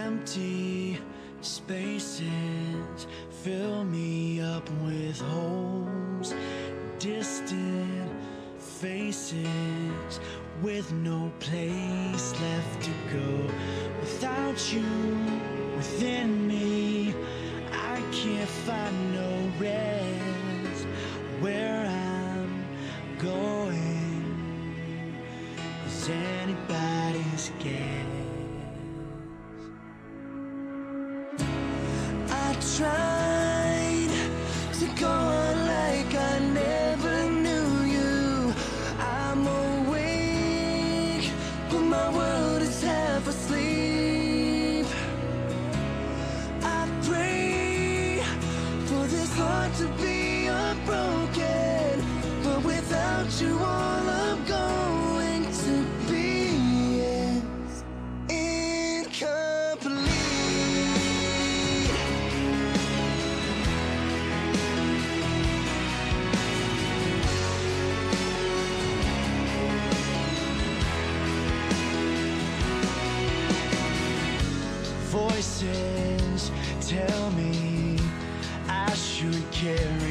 Empty spaces fill me up with holes, distant faces with no place left to go. Without you within me, I can't find no rest. Where I'm going is anybody's guess. I tried to go on like I never knew you. I'm awake, but my world is half asleep. I pray for this heart to be unbroken, but without you all I'm going to be is incomplete. Voices tell me I should care